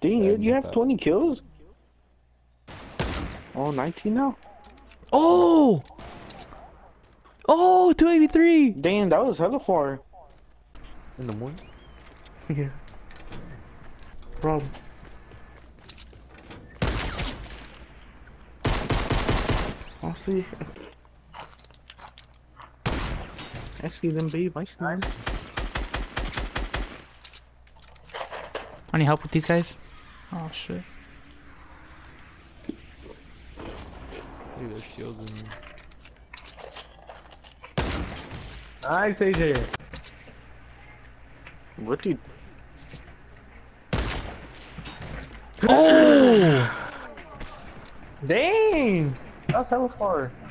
Dang, you have 20 kills? Oh, 19 now? Oh! Oh, 283! Damn, that was hella far. In the morning? Yeah. Problem. Honestly, I see them, babe. I see them. I need help with these guys? Oh, shit. Look at those shields in there. Nice, AJ. What did? Oh! Dang! That's hella far.